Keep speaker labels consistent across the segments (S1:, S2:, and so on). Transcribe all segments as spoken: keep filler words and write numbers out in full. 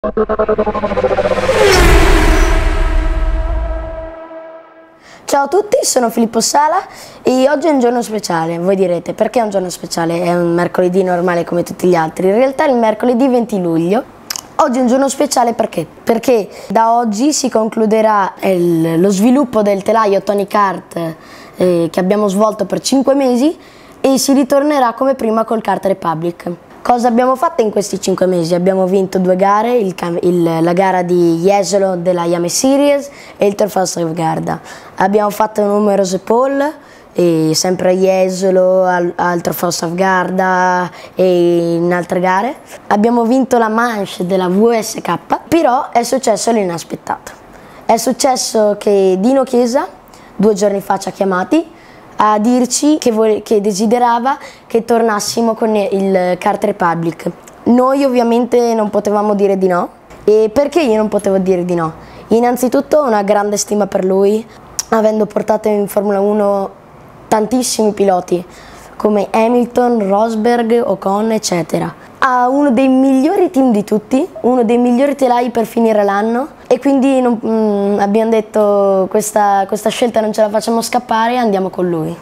S1: Ciao a tutti, sono Filippo Sala e oggi è un giorno speciale. Voi direte, perché è un giorno speciale? È un mercoledì normale come tutti gli altri. In realtà è il mercoledì venti luglio. Oggi è un giorno speciale perché? Perché da oggi si concluderà il, lo sviluppo del telaio Tony Kart eh, che abbiamo svolto per cinque mesi e si ritornerà come prima col Kart Republic. Cosa abbiamo fatto in questi cinque mesi? Abbiamo vinto due gare, il, il, la gara di Jesolo della Yame Series e il Turf House of Garda. Abbiamo fatto numerose pole, e sempre a Jesolo, al, al Turf House of Garda e in altre gare. Abbiamo vinto la manche della V S K, però è successo l'inaspettato. È successo che Dino Chiesa, due giorni fa ci ha chiamati a dirci che, che desiderava che tornassimo con il Kart Republic. Noi ovviamente non potevamo dire di no. E perché io non potevo dire di no? Innanzitutto ho una grande stima per lui, avendo portato in Formula uno tantissimi piloti come Hamilton, Rosberg, Ocon, eccetera. Ha uno dei migliori team di tutti, uno dei migliori telai per finire l'anno e quindi non, mh, abbiamo detto questa, questa scelta non ce la facciamo scappare e andiamo con lui.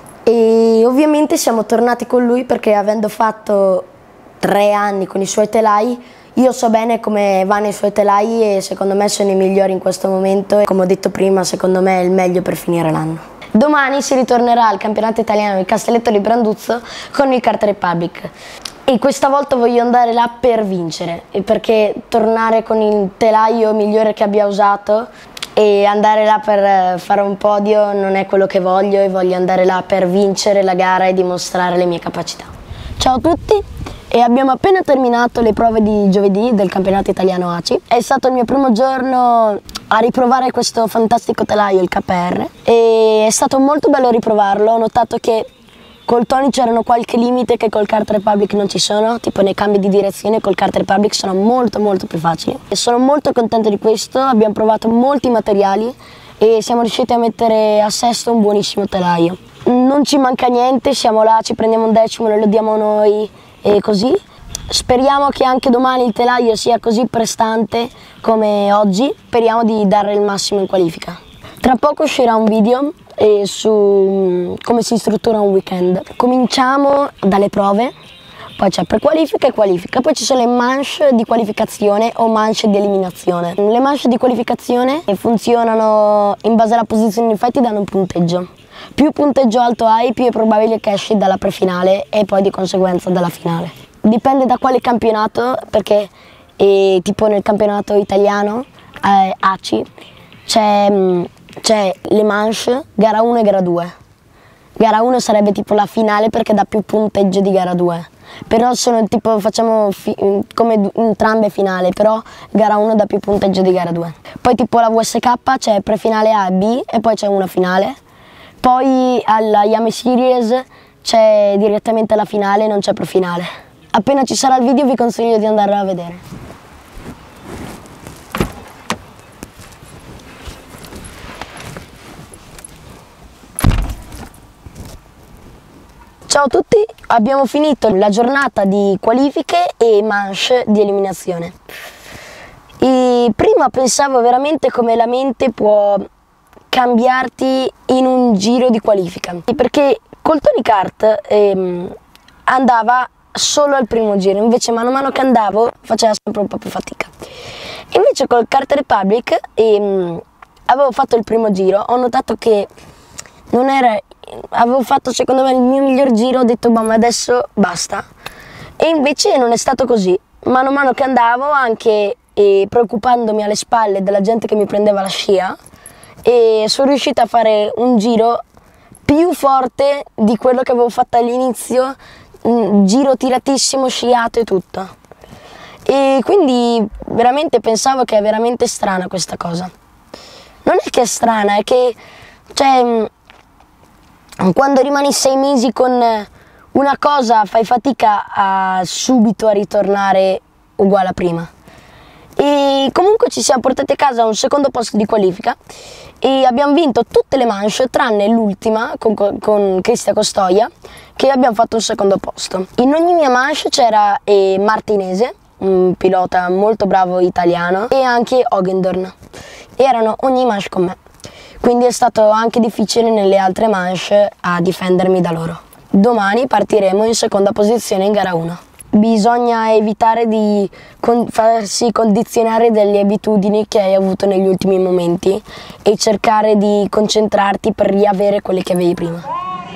S1: E ovviamente siamo tornati con lui perché avendo fatto tre anni con i suoi telai, io so bene come vanno i suoi telai e secondo me sono i migliori in questo momento e come ho detto prima secondo me è il meglio per finire l'anno. Domani si ritornerà al campionato italiano di Castelletto di Branduzzo con il Kart Republic e questa volta voglio andare là per vincere perché tornare con il telaio migliore che abbia usato e andare là per fare un podio non è quello che voglio e voglio andare là per vincere la gara e dimostrare le mie capacità. Ciao a tutti! E abbiamo appena terminato le prove di giovedì del campionato italiano A C I. È stato il mio primo giorno a riprovare questo fantastico telaio, il K R, e è stato molto bello riprovarlo. Ho notato che col Tony c'erano qualche limite che col Kart Republic non ci sono, tipo nei cambi di direzione col Kart Republic sono molto molto più facili. E sono molto contento di questo, abbiamo provato molti materiali e siamo riusciti a mettere a sesto un buonissimo telaio. Non ci manca niente, siamo là, ci prendiamo un decimo, lo diamo noi e così. Speriamo che anche domani il telaio sia così prestante come oggi, speriamo di dare il massimo in qualifica. Tra poco uscirà un video eh, su come si struttura un weekend. Cominciamo dalle prove, poi c'è pre-qualifica e qualifica, poi ci sono le manche di qualificazione o manche di eliminazione. Le manche di qualificazione funzionano in base alla posizione, infatti danno un punteggio. Più punteggio alto hai, più è probabile che esci dalla prefinale e poi di conseguenza dalla finale. Dipende da quale campionato, perché eh, tipo nel campionato italiano eh, A C I c'è le manche, gara uno e gara due. Gara uno sarebbe tipo la finale perché dà più punteggio di gara due. Però sono tipo, facciamo fi come entrambe finali, però gara uno dà più punteggio di gara due. Poi tipo la V S K c'è prefinale A e B e poi c'è una finale. Poi alla Yame Series c'è direttamente la finale, non c'è prefinale. Appena ci sarà il video vi consiglio di andarlo a vedere. Ciao a tutti, abbiamo finito la giornata di qualifiche e manche di eliminazione. E prima pensavo veramente come la mente può cambiarti in un giro di qualifica, perché col Tony Kart ehm, andava solo al primo giro, invece mano a mano che andavo faceva sempre un po' più fatica. Invece col Kart Republic ehm, avevo fatto il primo giro, ho notato che non era, avevo fatto secondo me il mio miglior giro, ho detto ma adesso basta, e invece non è stato così. Mano a mano che andavo, anche eh, preoccupandomi alle spalle della gente che mi prendeva la scia, e sono riuscita a fare un giro più forte di quello che avevo fatto all'inizio, un giro tiratissimo, sciato e tutto. E quindi veramente pensavo che è veramente strana questa cosa. Non è che è strana, è che cioè, quando rimani sei mesi con una cosa fai fatica a subito a ritornare uguale a prima. E comunque ci siamo portati a casa un secondo posto di qualifica e abbiamo vinto tutte le manche tranne l'ultima con, con Cristian Costoia, che abbiamo fatto un secondo posto. In ogni mia manche c'era eh, Martinese un pilota molto bravo italiano, e anche Hogendorn. Erano ogni manche con me, quindi è stato anche difficile nelle altre manche a difendermi da loro. Domani partiremo in seconda posizione in gara uno. Bisogna evitare di con farsi condizionare dalle abitudini che hai avuto negli ultimi momenti e cercare di concentrarti per riavere quelle che avevi prima.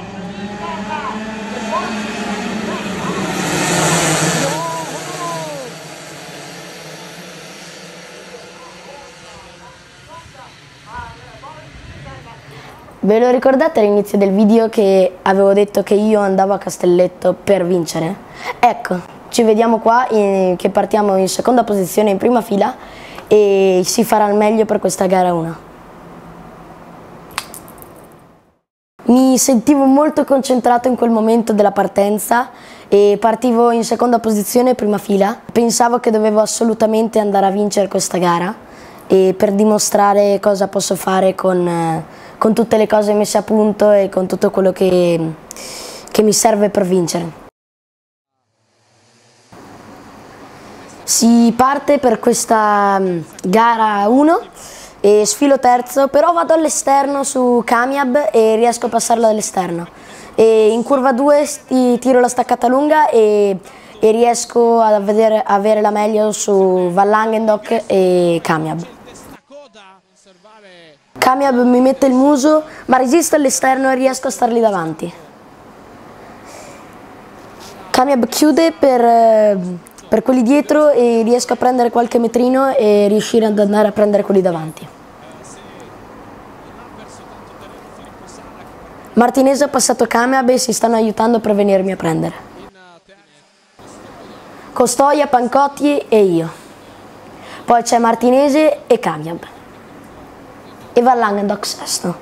S1: Ve lo ricordate all'inizio del video che avevo detto che io andavo a Castelletto per vincere? Ecco, ci vediamo qua in, che partiamo in seconda posizione in prima fila e si farà il meglio per questa gara uno. Mi sentivo molto concentrato in quel momento della partenza e partivo in seconda posizione prima fila. Pensavo che dovevo assolutamente andare a vincere questa gara e per dimostrare cosa posso fare con... Eh, con tutte le cose messe a punto e con tutto quello che, che mi serve per vincere. Si parte per questa gara uno e sfilo terzo, però vado all'esterno su Kamiab e riesco a passarlo dall'esterno. E in curva due tiro la staccata lunga e, e riesco a vedere, avere la meglio su Van Langendock e Kamiab. Kamiab mi mette il muso, ma resisto all'esterno e riesco a stargli davanti. Kamiab chiude per, per quelli dietro e riesco a prendere qualche metrino e riuscire ad andare a prendere quelli davanti. Martinese ha passato Kamiab e si stanno aiutando per venirmi a prendere. Costoia, Pancotti e io. Poi c'è Martinese e Kamiab. E Van Langendock sesto.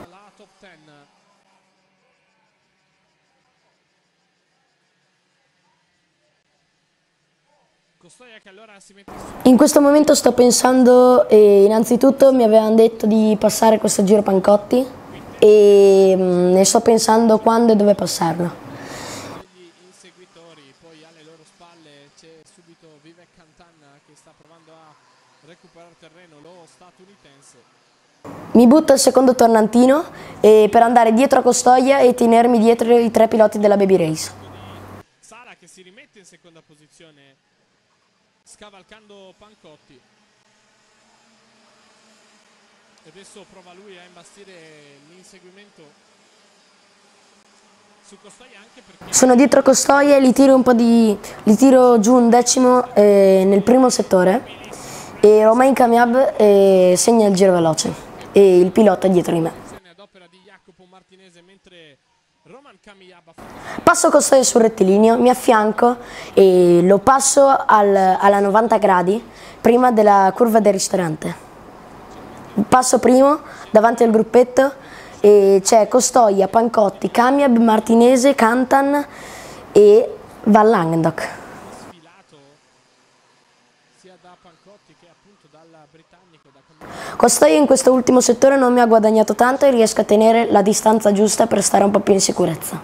S1: In questo momento sto pensando, eh, innanzitutto mi avevano detto di passare questo giro Pancotti e mh, ne sto pensando quando e dove passarlo.
S2: Gli inseguitori, poi alle loro spalle c'è subito Vivek Kantana che sta provando a recuperare terreno, lo statunitense.
S1: Mi butto al secondo tornantino e per andare dietro a Costoia e tenermi dietro i tre piloti della Baby Race.
S2: Sala che si rimette in seconda posizione scavalcando Pancotti. E adesso prova lui a imbastire l'inseguimento su Costoia anche perché...
S1: Sono dietro Costoia e li tiro un po' di... li tiro giù un decimo eh, nel primo settore e Romain Kamiab eh, segna il giro veloce. E il pilota è dietro di me. Passo Costoia sul rettilineo, mi affianco e lo passo al, alla novanta gradi prima della curva del ristorante. Passo primo davanti al gruppetto e c'è Costoia, Pancotti, Kamiab, Martinese, Kantan e Van Langendock. Costoia in questo ultimo settore non mi ha guadagnato tanto e riesco a tenere la distanza giusta per stare un po' più in sicurezza.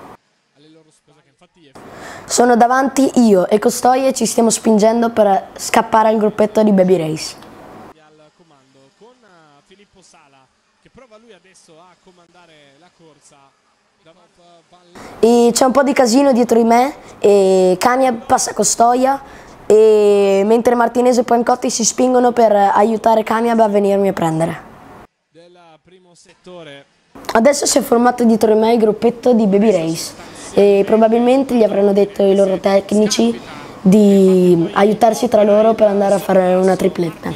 S1: Sono davanti io e Costoia e ci stiamo spingendo per scappare al gruppetto di Baby Race.
S2: Al comando con Filippo Sala che prova lui adesso a comandare la corsa.
S1: E c'è un po' di casino dietro di me e Kamiab passa Costoia. E mentre Martinese e Pancotti si spingono per aiutare Kamiab a venirmi a prendere.
S2: Del primo settore.
S1: Adesso si è formato dietro di me il gruppetto di Baby Race e probabilmente gli avranno detto ai loro tecnici di aiutarsi tra loro per andare a fare una tripletta.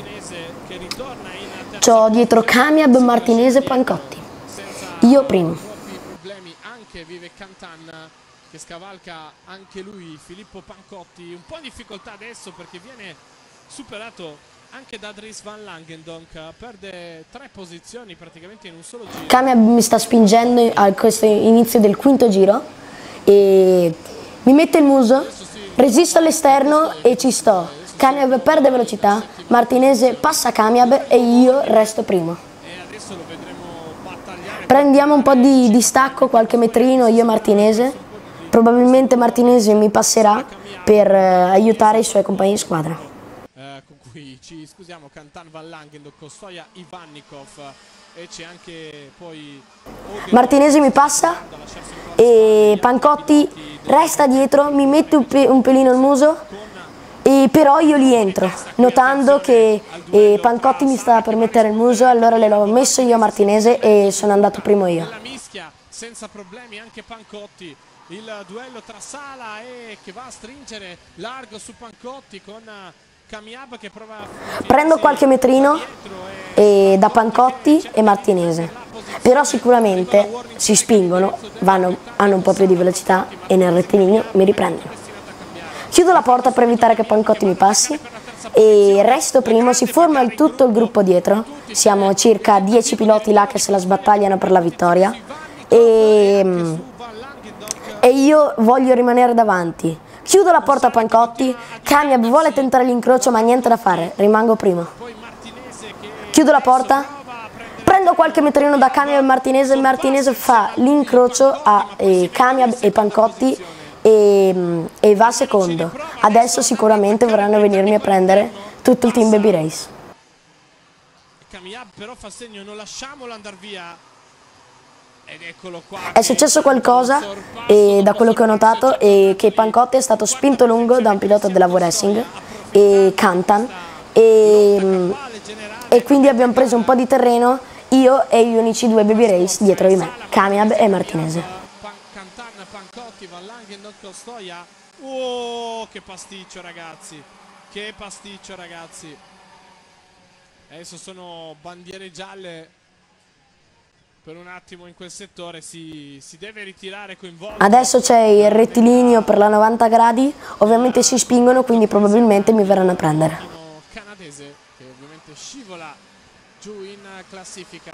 S1: C'ho dietro Kamiab, Martinese e Pancotti. Io primo.
S2: Problemi anche Vivek Kantana che scavalca anche lui Filippo Pancotti, un po' in difficoltà adesso perché viene superato anche da Dries Van Langendock, perde tre posizioni praticamente in un solo giro.
S1: Kamiab mi sta spingendo a questo inizio del quinto giro e mi mette il muso, resisto all'esterno e ci sto. Kamiab perde velocità, Martinese passa Kamiab e io resto primo.
S2: E adesso lo vedremo battagliare.
S1: Prendiamo un po' di distacco, qualche metrino io e Martinese. Probabilmente Martinese mi passerà per eh, aiutare i suoi compagni di squadra.
S2: Eh, con cui ci scusiamo, Cantan, Van Langendonk, Costoia, Ivannikov, e c'è anche poi
S1: Martinese mi passa e Pancotti resta dietro, mi mette un, pe un pelino il muso, e però io li entro, notando che eh, Pancotti mi stava per mettere il muso, allora l'ho messo io a Martinese e sono andato primo io.
S2: La mischia senza problemi anche Pancotti, il duello tra Sala e che va a stringere largo su Pancotti con Kamiab che prova a
S1: prendo qualche metrino e da Pancotti e Martinese, però sicuramente si spingono, vanno, hanno un po' più di velocità e nel rettilineo mi riprendono. Chiudo la porta per evitare che Pancotti mi passi e resto primo, si forma il, tutto il gruppo dietro, siamo circa dieci piloti là che se la sbattagliano per la vittoria e, e io voglio rimanere davanti. Chiudo la porta a Pancotti, Kamiab vuole tentare l'incrocio ma niente da fare, rimango primo. Chiudo la porta, prendo qualche metrino da Kamiab e Martinese, Martinese fa l'incrocio a eh, Kamiab e Pancotti e, e va secondo. Adesso sicuramente vorranno venirmi a prendere tutto il team Baby Race.
S2: Kamiab però fa segno, non lasciamolo andare via. Ed eccolo qua.
S1: È successo qualcosa e da quello che ho notato è che Pancotti è stato spinto lungo da un pilota della V-Racing e Cantan e, e quindi abbiamo preso un po' di terreno io e gli unici due Baby Race dietro di me, Kamiab e Martinese.
S2: Cantan, Pancotti, Van Langendonk, Costoia. Oh, che pasticcio ragazzi, che pasticcio ragazzi. Adesso sono bandiere gialle. Per un attimo in quel settore si, si deve ritirare coinvolto.
S1: Adesso c'è il rettilineo per la novanta gradi, ovviamente si spingono, quindi probabilmente mi verranno a prendere.
S2: Canadese che ovviamente scivola giù in classifica.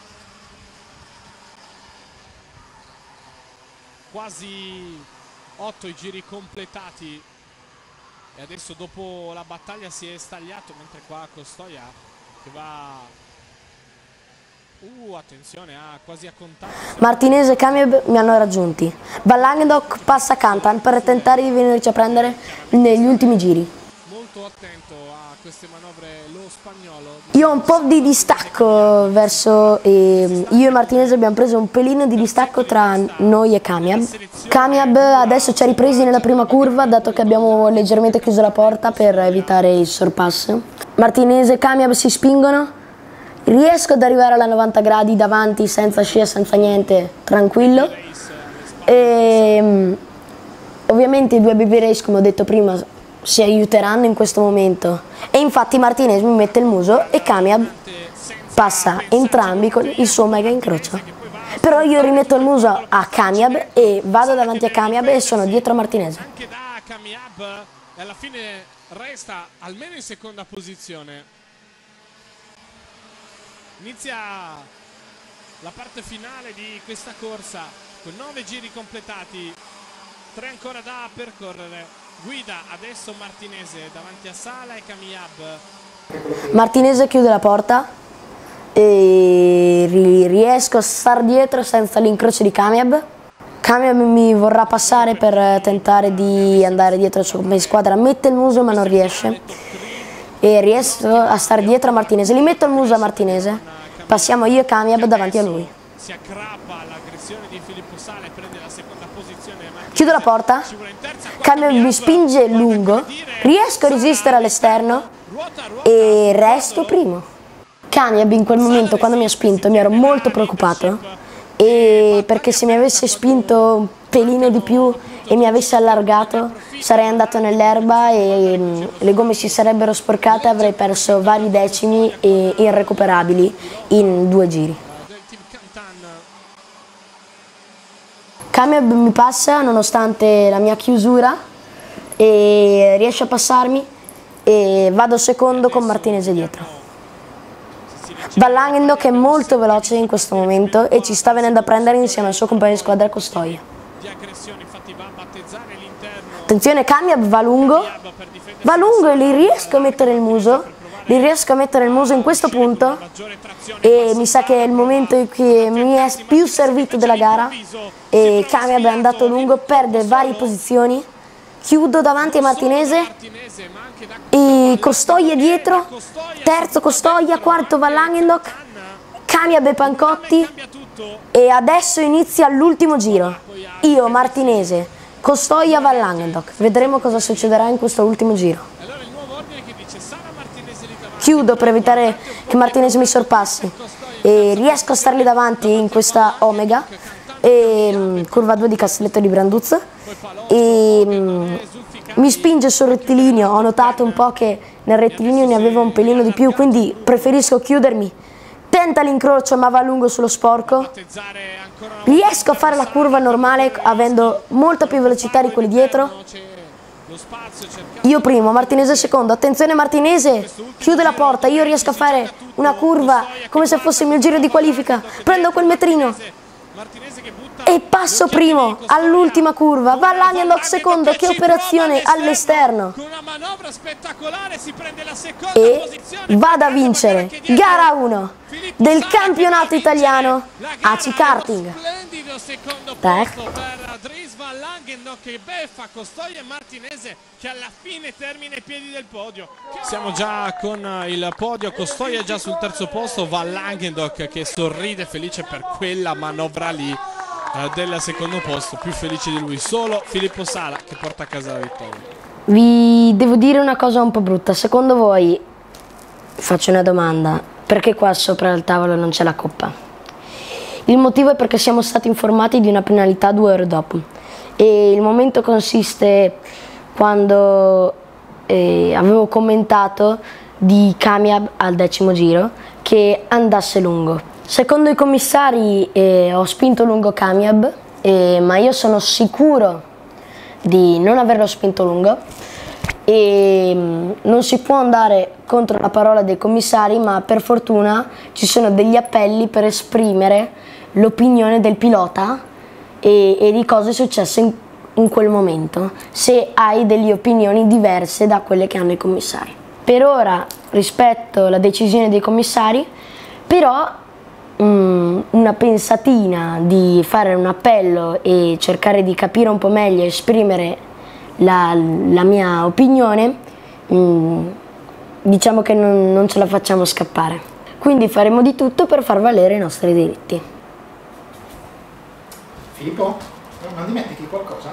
S2: Quasi otto i giri completati e adesso dopo la battaglia si è stagliato, mentre qua Costoia che va... Uh, attenzione, ah, quasi a contatto.
S1: Martinese e Kamiab mi hanno raggiunti. Van Langendonk passa Cantan per tentare di venirci a prendere negli ultimi giri.
S2: Molto attento a queste manovre lo spagnolo.
S1: Io ho un po' di distacco verso... Eh, io e Martinese abbiamo preso un pelino di distacco tra noi e Kamiab. Kamiab adesso ci ha ripresi nella prima curva, dato che abbiamo leggermente chiuso la porta per evitare il sorpasso. Martinese e Kamiab si spingono. Riesco ad arrivare alla novanta gradi davanti senza scia, senza niente, tranquillo. E, ovviamente i due Baby Race, come ho detto prima, si aiuteranno in questo momento. E infatti Martinez mi mette il muso e Kamiab passa entrambi con il suo mega incrocio. Però io rimetto il muso a Kamiab e vado davanti a Kamiab e sono dietro a Martinez.
S2: Anche da Kamiab e alla fine resta almeno in seconda posizione. Inizia la parte finale di questa corsa con nove giri completati, tre ancora da percorrere. Guida adesso Martinese davanti a Sala e Kamiab.
S1: Martinese chiude la porta e riesco a star dietro senza l'incrocio di Kamiab. Kamiab mi vorrà passare per tentare di andare dietro al suo compagno di squadra, mette il muso ma non riesce. E riesco a stare dietro a Martinese, gli metto il muso a Martinese, passiamo io e Kamiab davanti a lui.
S2: Si aggrappa all'aggressione di Filippo Sala e prende la seconda posizione.
S1: Chiudo la porta, Kamiab mi spinge lungo, riesco a resistere all'esterno e resto primo. Kamiab in quel momento quando mi ha spinto mi ero molto preoccupato e perché se mi avesse spinto un pelino di più e mi avesse allargato sarei andato nell'erba e mh, le gomme si sarebbero sporcate e avrei perso vari decimi e irrecuperabili in due giri. Kamiab mi passa nonostante la mia chiusura e riesce a passarmi e vado secondo con Martinese dietro. Van Langendonk è molto veloce in questo momento e ci sta venendo a prendere insieme al suo compagno di squadra Costoia. Attenzione, Kamiab va lungo, va lungo e gli riesco a mettere il muso, gli riesco a mettere il muso in questo punto e mi sa che è il momento in cui mi è più servito della gara e Kamiab è andato lungo, perde varie posizioni, chiudo davanti a Martinese e Costoia dietro, terzo Costoia, quarto Van Langendonk, Kamiab e Pancotti e adesso inizia l'ultimo giro. Io, Martinese, Costoia, Van Langendonk. Vedremo cosa succederà in questo ultimo giro. Chiudo per evitare che Martinese mi sorpassi e riesco a stargli davanti in questa Omega e um, curva due di Castelletto di Branduzzo e um, mi spinge sul rettilineo. Ho notato un po' che nel rettilineo ne avevo un pelino di più, quindi preferisco chiudermi. Tenta l'incrocio ma va lungo sullo sporco. Riesco a fare la curva normale avendo molta più velocità di quelli dietro. Io primo, Martinese secondo. Attenzione Martinese, chiude la porta. Io riesco a fare una curva come se fosse il mio giro di qualifica. Prendo quel metrino e passo primo all'ultima curva. Van Langendonk secondo, che operazione all'esterno. E vado a vincere gara uno del campionato italiano A C Karting.
S2: Tac. Van Langendonk che beffa Costoia e Martinese che alla fine termina ai piedi del podio. Siamo già con il podio, Costoia è già sul terzo posto, Van Langendonk che sorride felice per quella manovra lì eh, del secondo posto, più felice di lui solo Filippo Sala che porta a casa la vittoria.
S1: Vi devo dire una cosa un po' brutta, secondo voi, faccio una domanda, perché qua sopra al tavolo non c'è la coppa? Il motivo è perché siamo stati informati di una penalità due ore dopo. E il momento consiste quando eh, avevo commentato di Kamiab al decimo giro che andasse lungo. Secondo i commissari eh, ho spinto lungo Kamiab, eh, ma io sono sicuro di non averlo spinto lungo e mh, non si può andare contro la parola dei commissari, ma per fortuna ci sono degli appelli per esprimere l'opinione del pilota e, e di cosa è successo in, in quel momento, se hai delle opinioni diverse da quelle che hanno i commissari. Per ora rispetto la decisione dei commissari, però mh, una pensatina di fare un appello e cercare di capire un po' meglio e esprimere la, la mia opinione, mh, diciamo che non, non ce la facciamo scappare. Quindi faremo di tutto per far valere i nostri diritti.
S3: Filippo, non dimentichi qualcosa?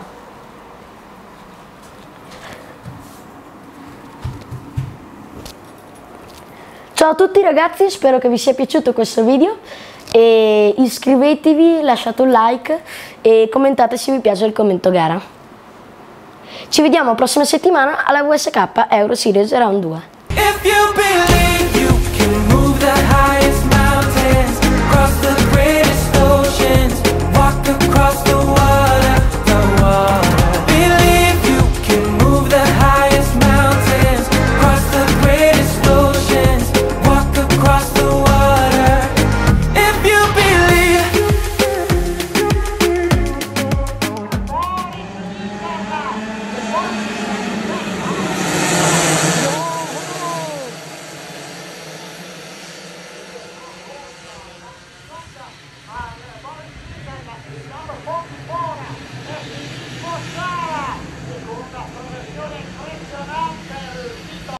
S1: Ciao a tutti ragazzi, spero che vi sia piaciuto questo video e iscrivetevi, lasciate un like e commentate se vi piace il commento gara. Ci vediamo la prossima settimana alla V S K Euro Series Round due.